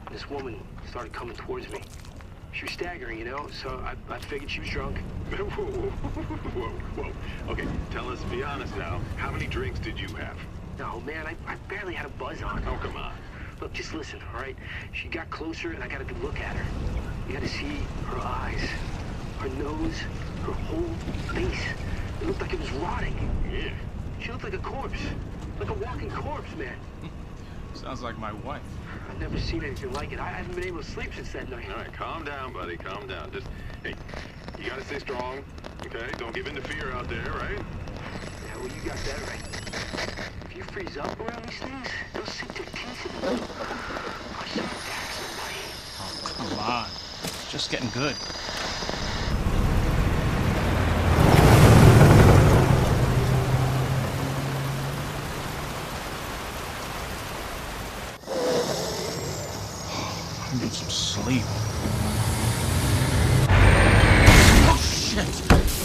This woman started coming towards me. She was staggering, you know, so I figured she was drunk. Whoa. Okay, tell us, be honest now, how many drinks did you have? No, man, I barely had a buzz on. Oh, come on. Look, just listen, all right? She got closer, and I got a good look at her. You got to see her eyes, her nose, her whole face. It looked like it was rotting. Yeah. She looked like a corpse. Like a walking corpse, man. Sounds like my wife. I've never seen anything like it. I haven't been able to sleep since that night. All right, calm down, buddy, calm down. Just, hey, you gotta stay strong, okay? Don't give in to fear out there, right? Yeah, well, you got that right. If you freeze up around these things, they'll sink their teeth in you. I should attack somebody. Oh, come on. It's just getting good. I need some sleep. Oh, shit!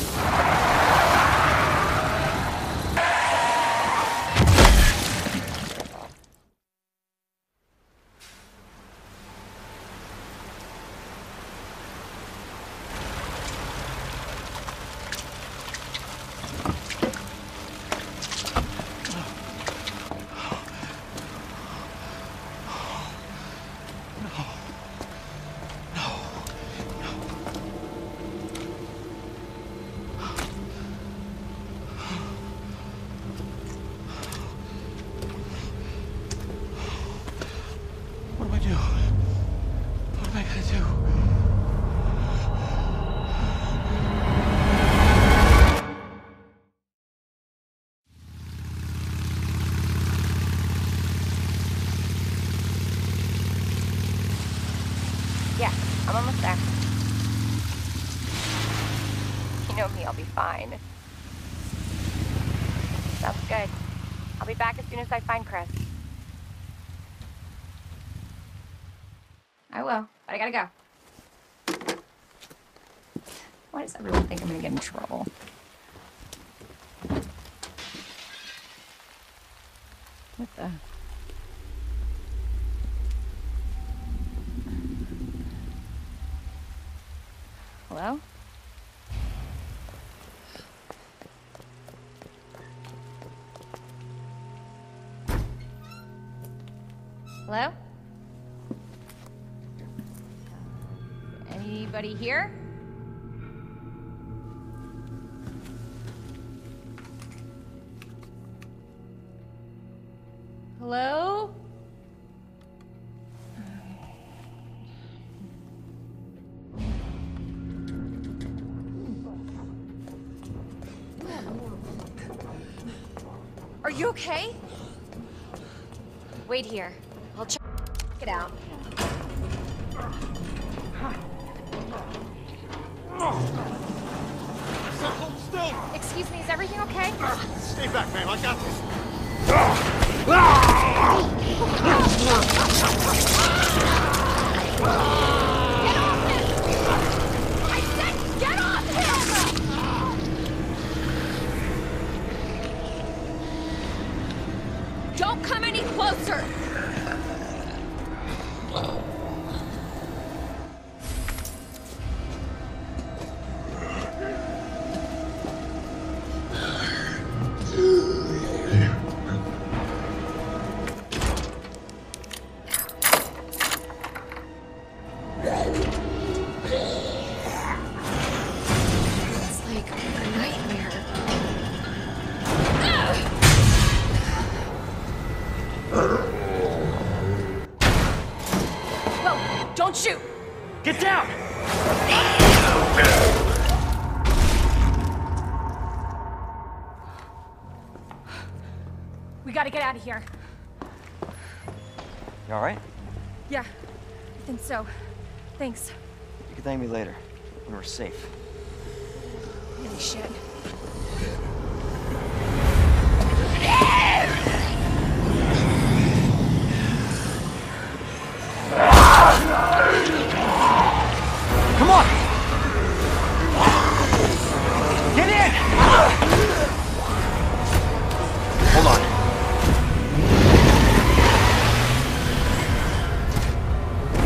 What do I do? What am I gonna do? Yeah, I'm almost there. You know me, I'll be fine. Sounds good. I'll be back as soon as I find Chris. I will, but I gotta go. Why does everyone think I'm gonna get in trouble? What the? Hello? Hello? Anybody here? Hello? Are you okay? Wait here. I'll check it out. Hold still! Excuse me, is everything okay? Stay back, ma'am. I got this. Get off him! I said get off him! Don't come any closer! It's like a nightmare. Whoa! Don't shoot! Get down! We gotta get out of here. You alright? Yeah, I think so. Thanks. You can thank me later, when we're safe. Really should. Come on! Get in! Hold on.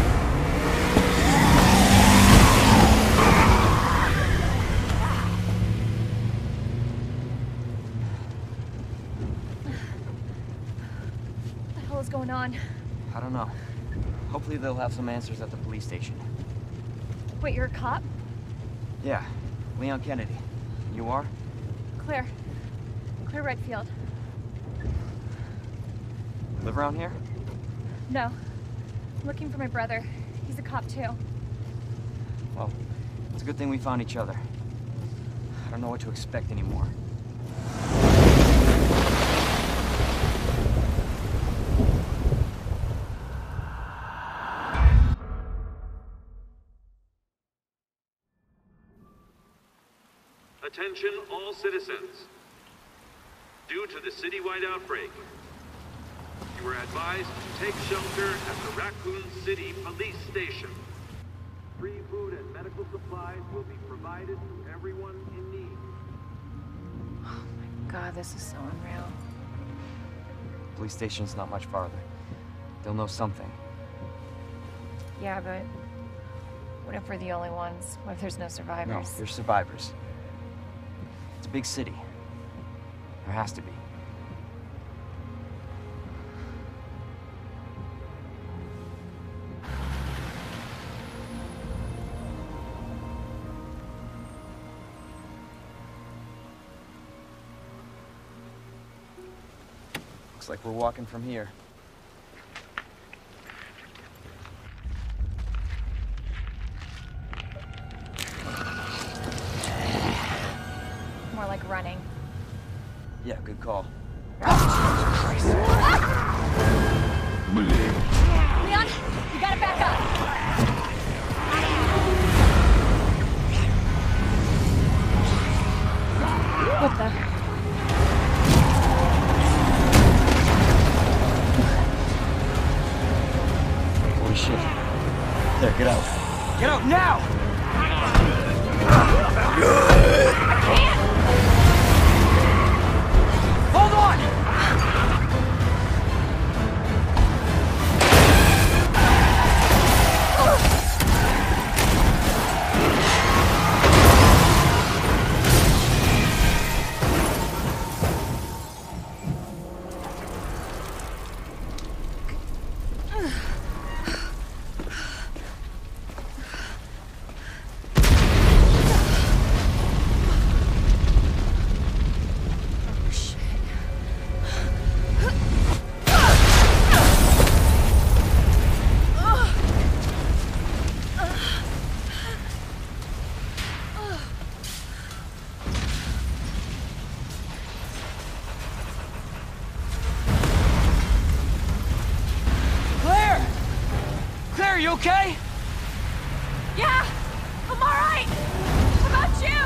don't know. Hopefully they'll have some answers at the police station. Wait, you're a cop? Yeah, Leon Kennedy. You are? Claire. Claire Redfield. Live around here? No. I'm looking for my brother. He's a cop too. Well, it's a good thing we found each other. I don't know what to expect anymore. Attention all citizens. Due to the citywide outbreak, you are advised to take shelter at the Raccoon City Police Station. Free food and medical supplies will be provided to everyone in need. Oh my god, this is so unreal. Police station's not much farther. They'll know something. Yeah, but what if we're the only ones? What if there's no No, survivors? there's survivors. It's a big city. There has to be. Looks like we're walking from here. More like running. Yeah, good call. Leon, you gotta back up. What the? Holy shit. There, get out. Get out now! I can't! Hold on! Claire! Claire, are you okay? Yeah! I'm alright! How about you?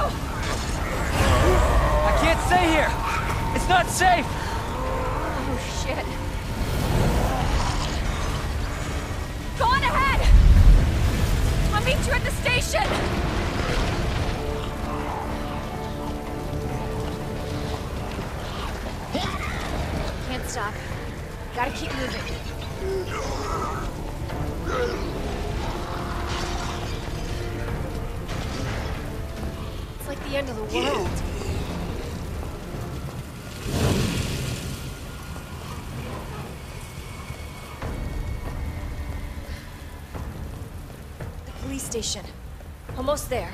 I can't stay here! It's not safe! Oh, shit. Go on ahead! I'll meet you at the station! Can't stop. Gotta keep moving. It's like the end of the world. The police station. Almost there.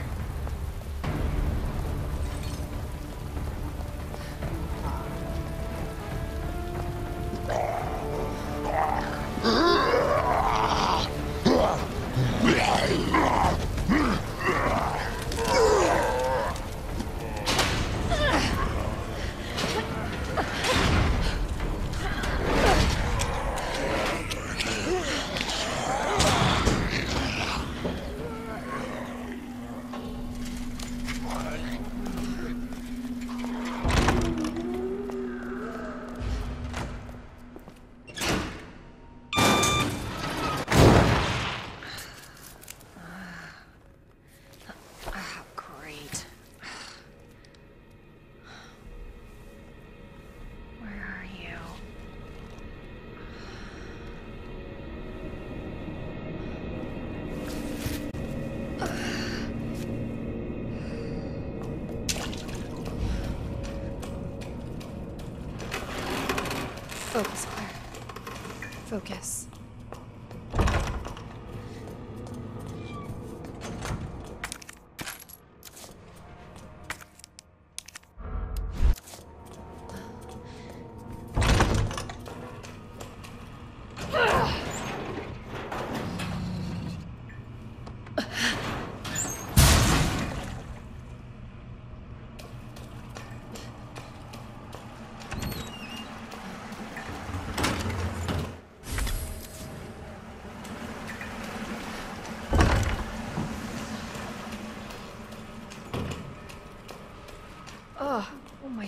Great. Where are you? Focus, Claire. Focus.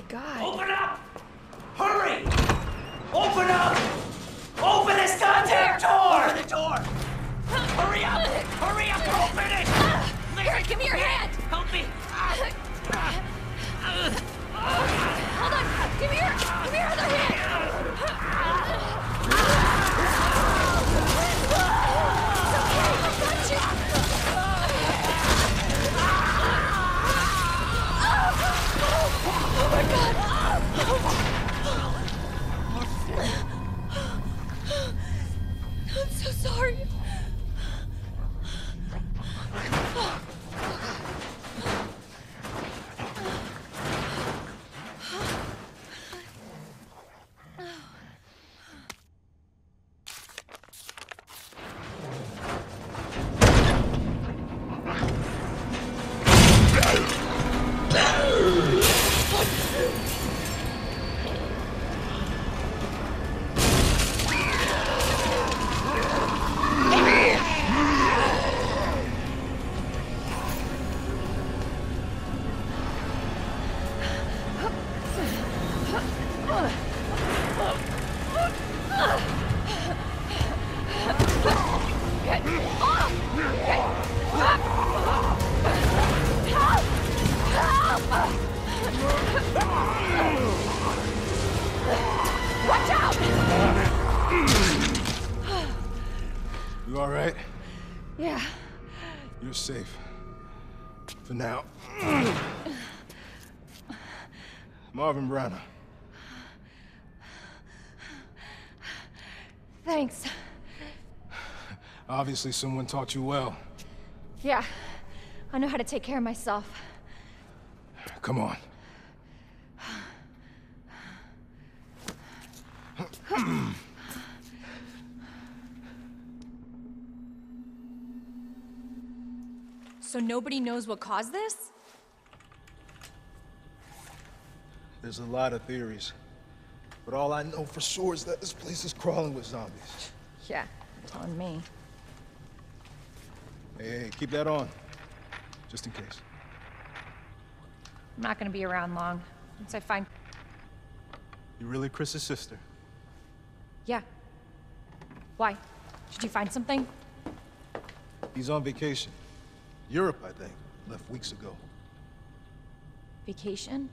God. Open up! Hurry! Open up! Open this goddamn door! Open the door! Hurry up! Hurry up! Open it! Here, give me your hand! Help me! Hold on! Give me your other hand! It's okay, I got you! Oh my God! I'm so sorry. Watch out! You all right? Yeah. You're safe. For now. Marvin Branagh. Thanks. Obviously someone taught you well. Yeah. I know how to take care of myself. Come on. So nobody knows what caused this? There's a lot of theories. But all I know for sure is that this place is crawling with zombies. Yeah, telling me. Hey, keep that on. Just in case. I'm not gonna be around long. Once I find... You really Chris's sister? Yeah. Why? Did you find something? He's on vacation. Europe, I think. Left weeks ago. Vacation?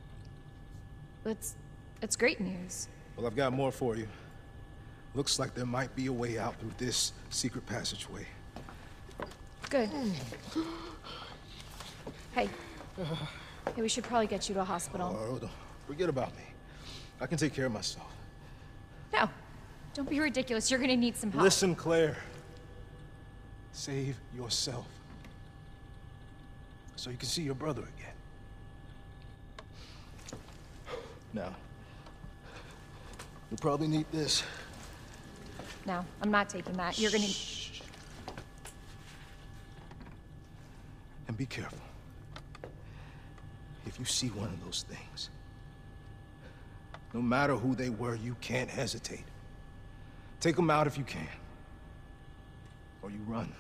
It's great news. Well, I've got more for you. Looks like there might be a way out through this secret passageway. Good. Hey. Hey, we should probably get you to a hospital. Oh, don't forget about me. I can take care of myself. No. Don't be ridiculous. You're gonna need some help. Listen, Claire. Save yourself. So you can see your brother again. Now, you'll probably need this. No, I'm not taking that. You're gonna... Shh. And be careful. If you see one of those things, no matter who they were, you can't hesitate. Take them out if you can. Or you run.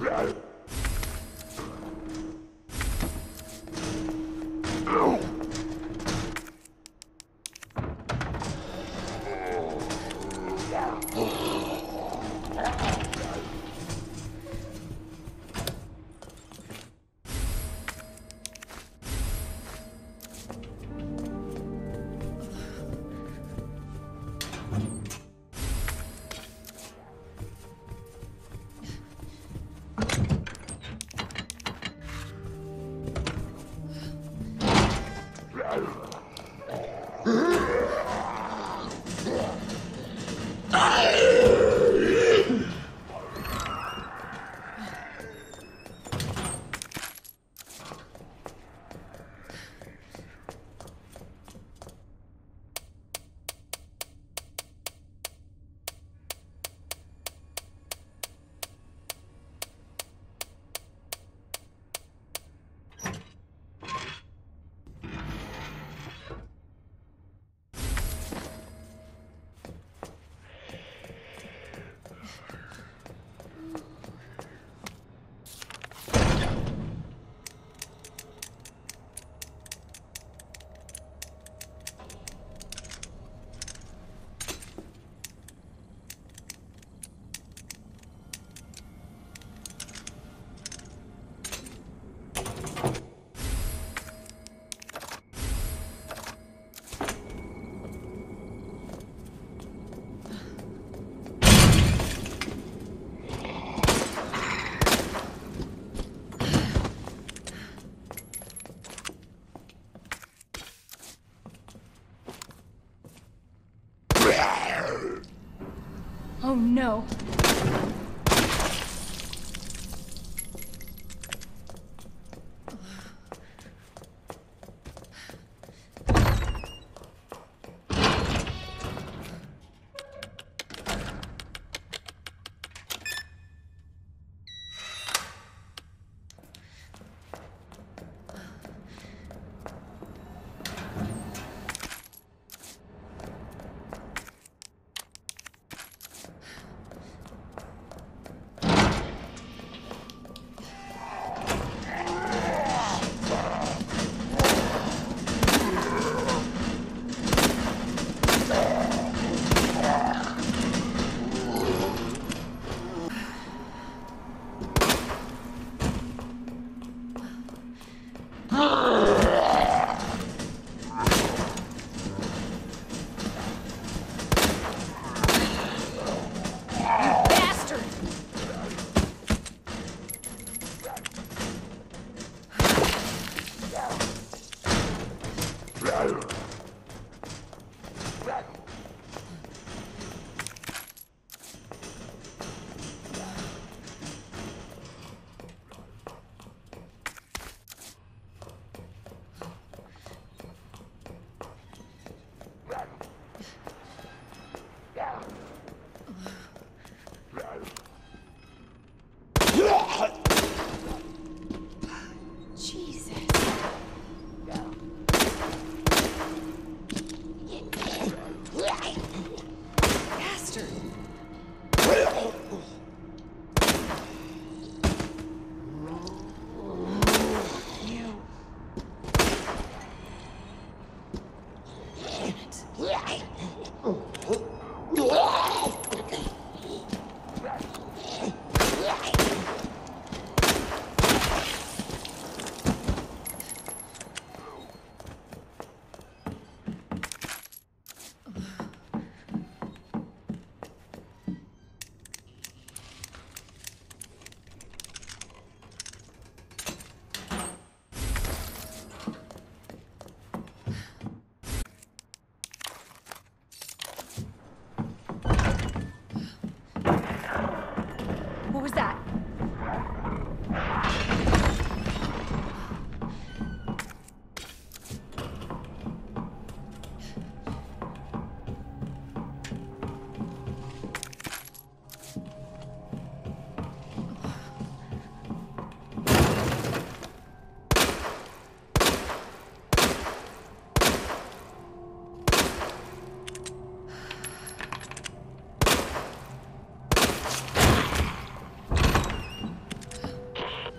Oh no.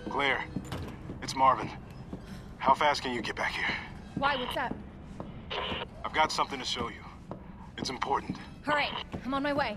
Claire, it's Marvin. How fast can you get back here? Why? What's up? I've got something to show you. It's important. All right, I'm on my way.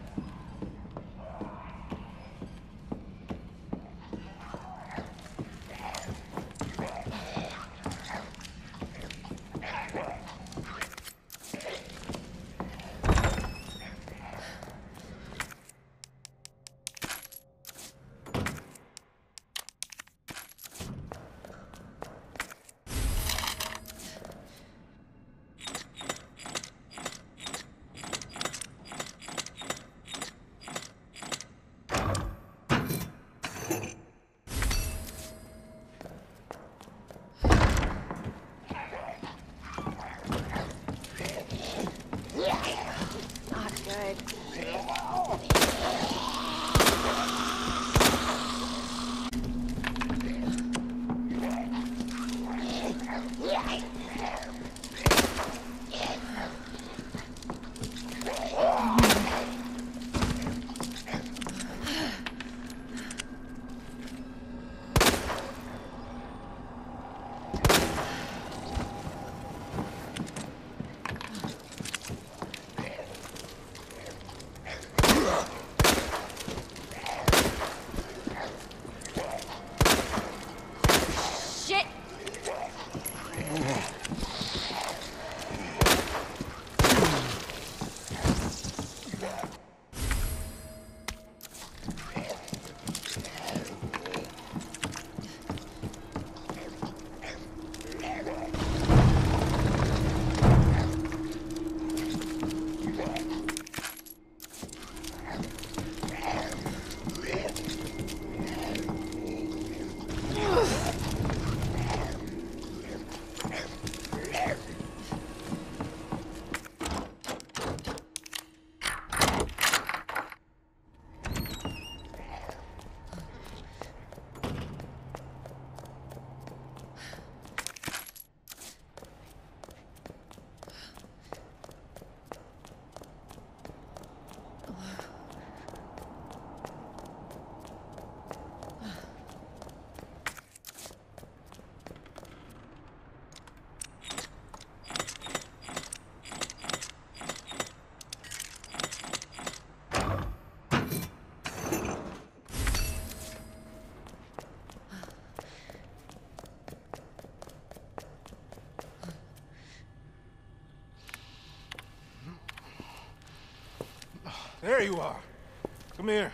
There you are. Come here.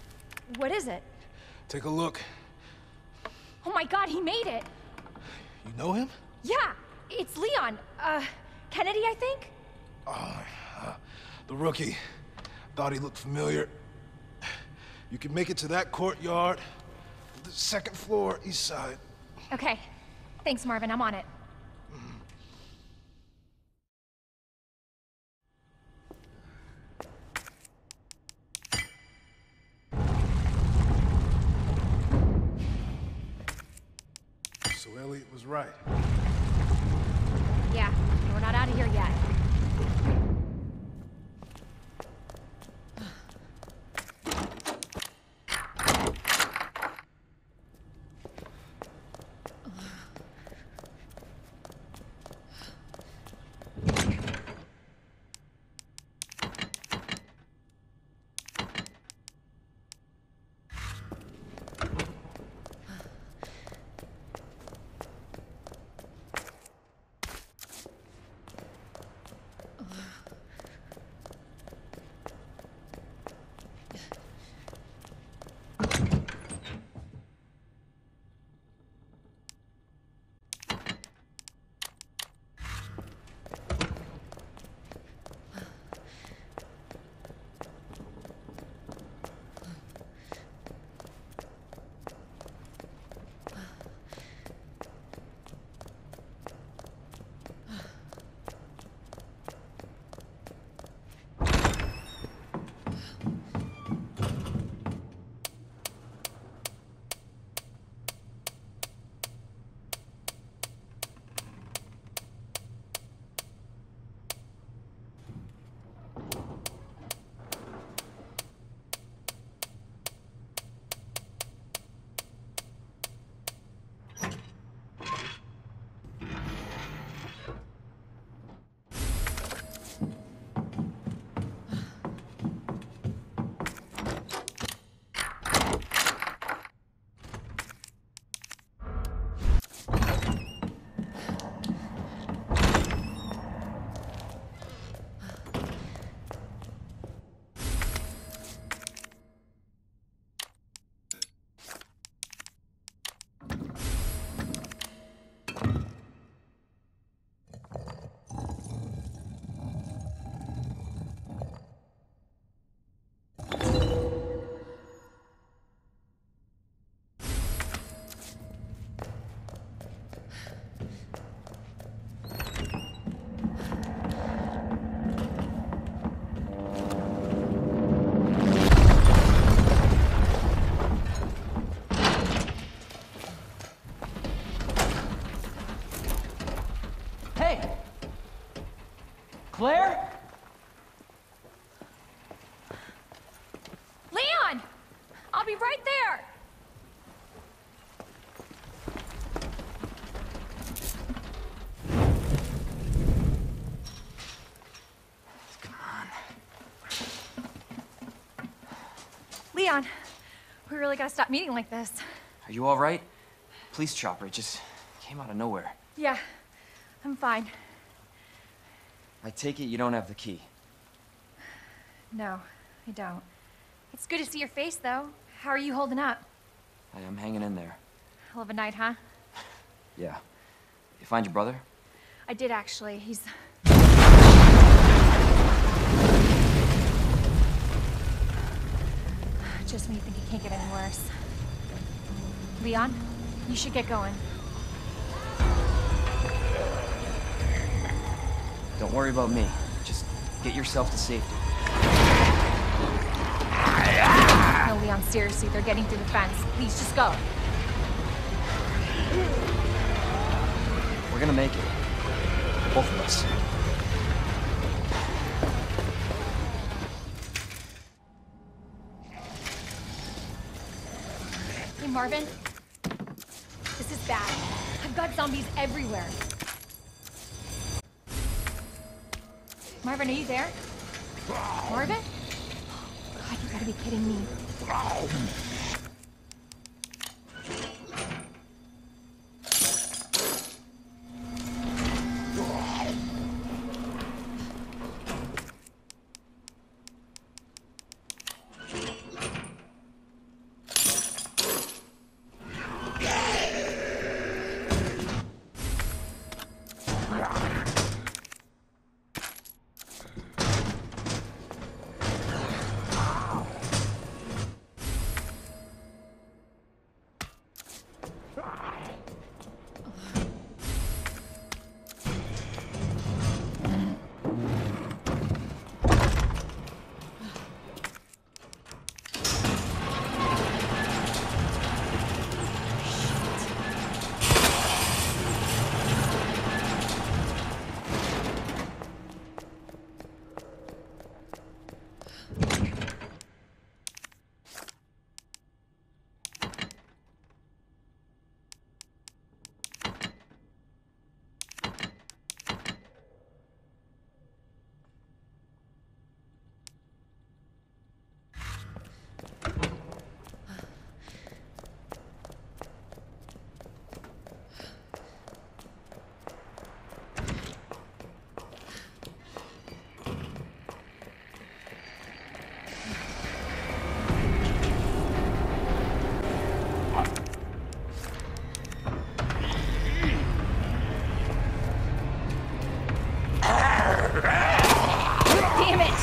What is it? Take a look. Oh my God, he made it! You know him? Yeah, it's Leon. Kennedy, I think? The rookie. Thought he looked familiar. You can make it to that courtyard. The second floor, east side. Okay. Thanks, Marvin. I'm on it. So Elliot was right. Yeah, we're not out of here yet. Claire? Leon! I'll be right there! Leon, we really gotta stop meeting like this. Are you all right? Police chopper, it just came out of nowhere. Yeah, I'm fine. I take it you don't have the key. No, I don't. It's good to see your face, though. How are you holding up? I'm hanging in there. Hell of a night, huh? Yeah. You find your brother? I did, actually. He's... Just when you think it can't get any worse. Leon, you should get going. Don't worry about me. Just get yourself to safety. No, Leon, seriously, they're getting through the fence. Please, just go. We're gonna make it. Both of us. Hey, Marvin. This is bad. I've got zombies everywhere. Marvin, are you there? Marvin? God, you gotta be kidding me. Damn it!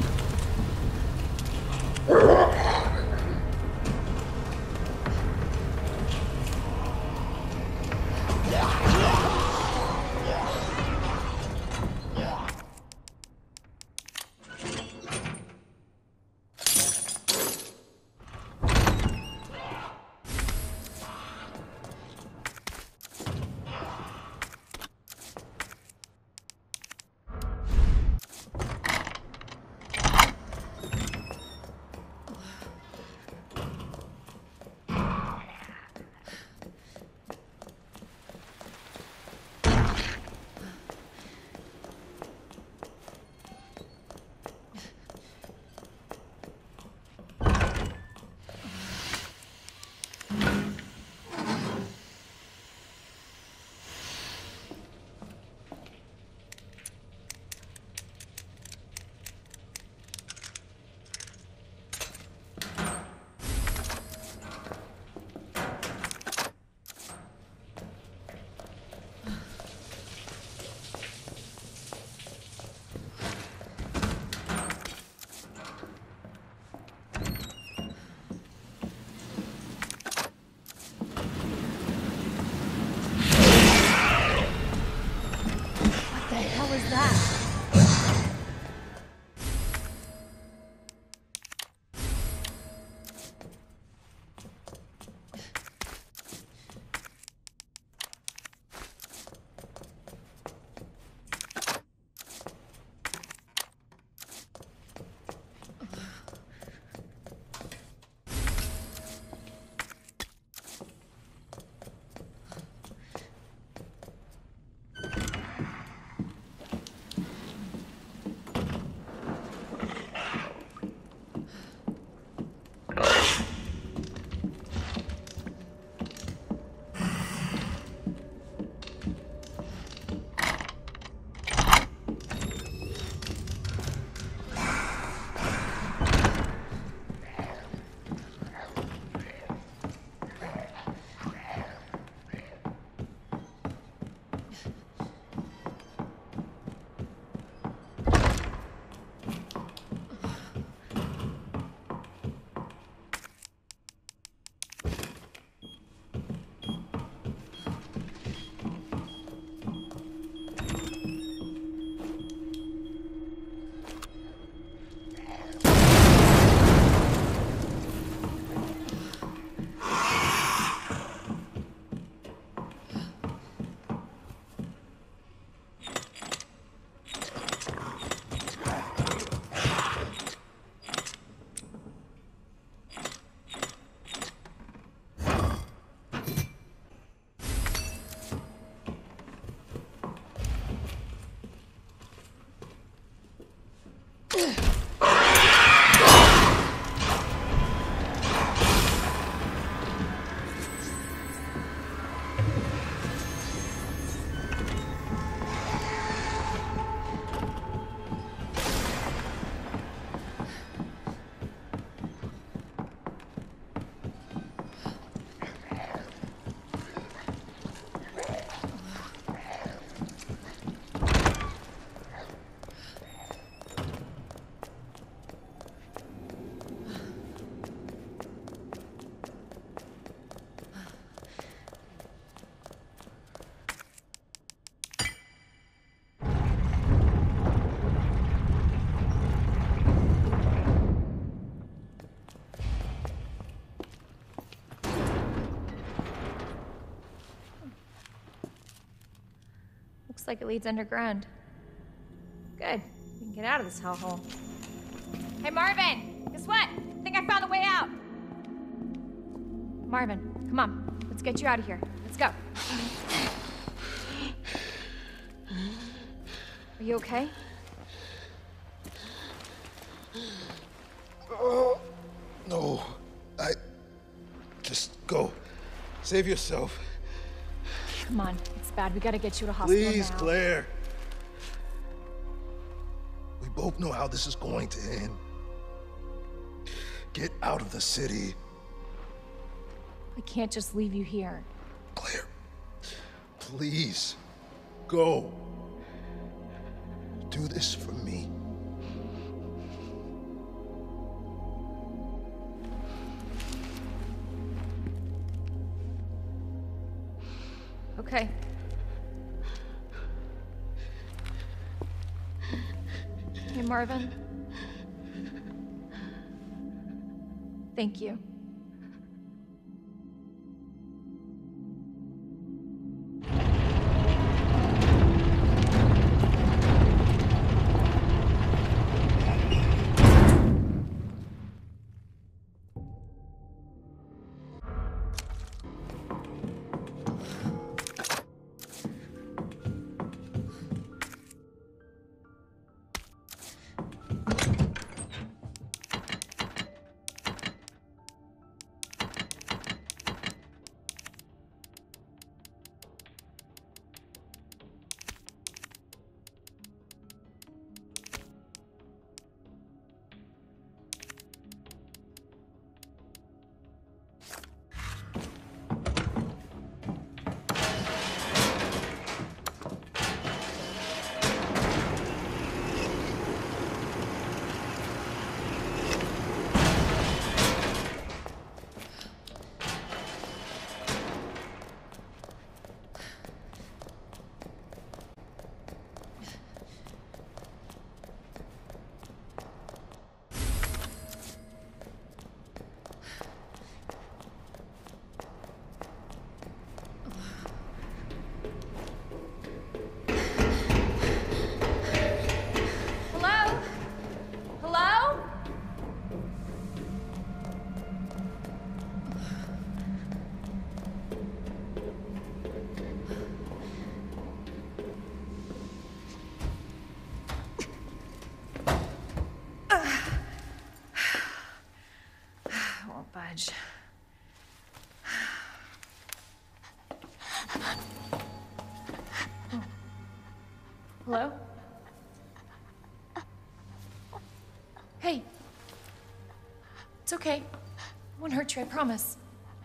What was that? Looks like it leads underground. Good. We can get out of this hellhole. Hey, Marvin! Guess what? I think I found the way out! Marvin, come on. Let's get you out of here. Let's go. Are you okay? No. Just go. Save yourself. Come on. It's bad. We gotta get you to hospital Please, now. Claire. We both know how this is going to end. Get out of the city. I can't just leave you here. Claire, please, go. Do this for me. Okay. Hey, Marvin. Thank you. Budge. Oh. Hello? Hey. It's okay. I won't hurt you, I promise.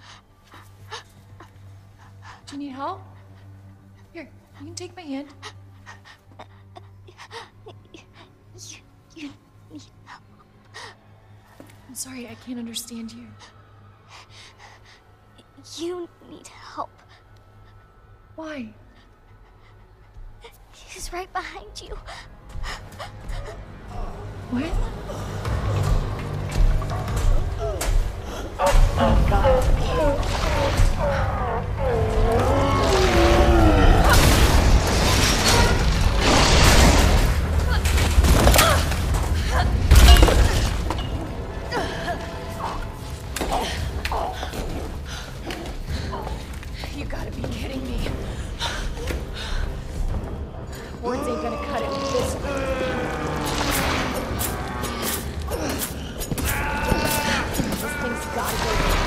Do you need help? Here, you can take my hand. You need help. I'm sorry, I can't understand you. You need help. Why? He's right behind you. What? Oh, God. You gotta be kidding me. Words ain't gonna cut it with this one. This thing's gotta go.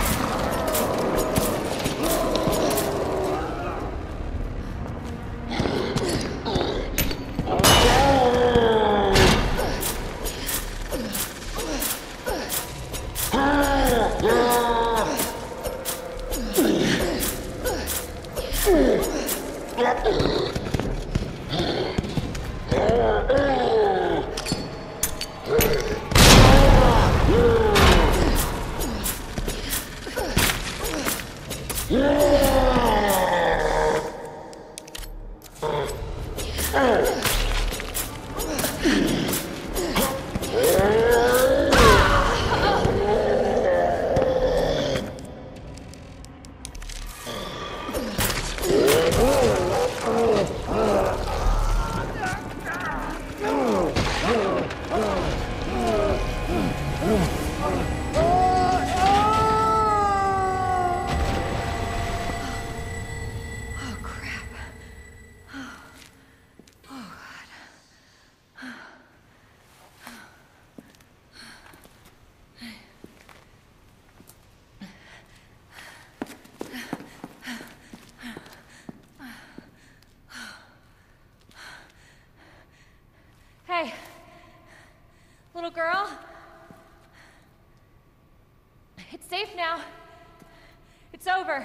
over.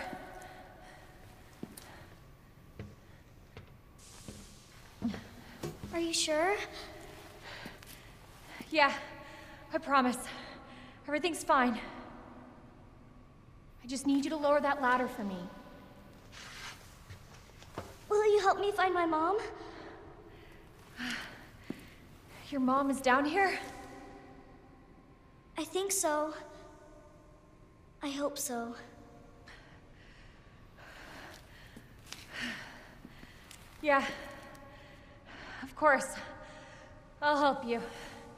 Are you sure? Yeah, I promise. Everything's fine. I just need you to lower that ladder for me. Will you help me find my mom? Your mom is down here? I think so. I hope so. Yeah. Of course. I'll help you.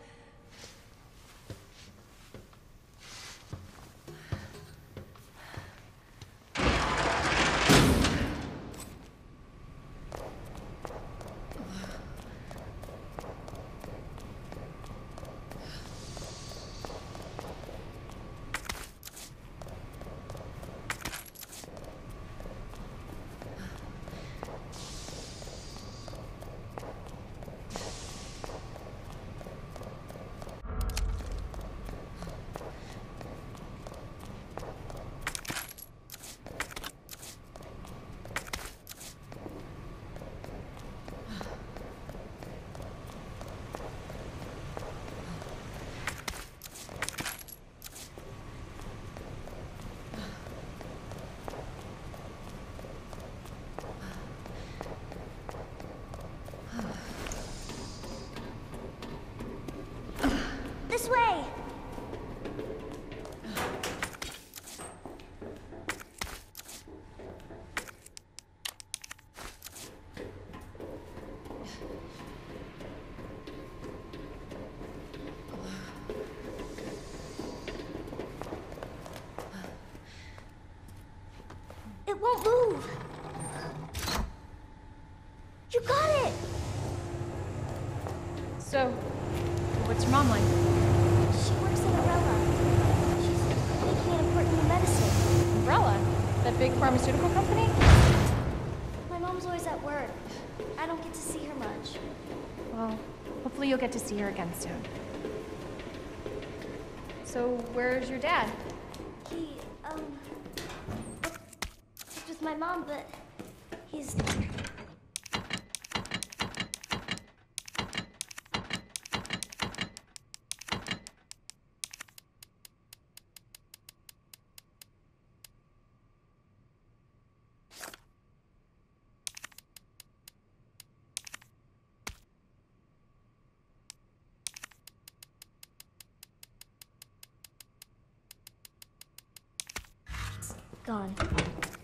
This way! It won't move! You got it! So, what's your mom like? She works at Umbrella. She's making an important new medicine. Umbrella? That big pharmaceutical company? My mom's always at work. I don't get to see her much. Well, hopefully you'll get to see her again soon. So, where's your dad? He, lived with my mom, but he's... gone.